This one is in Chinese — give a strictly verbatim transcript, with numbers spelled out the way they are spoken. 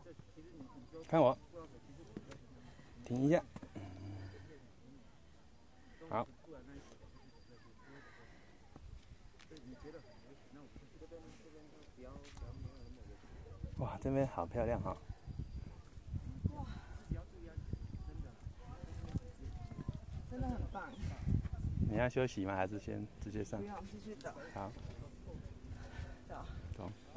看我，停一下。好。哇，这边好漂亮哈、哦！ 哇，真的很棒。 你要休息吗？还是先直接上？ 不用，继续走。 好。 走。 走。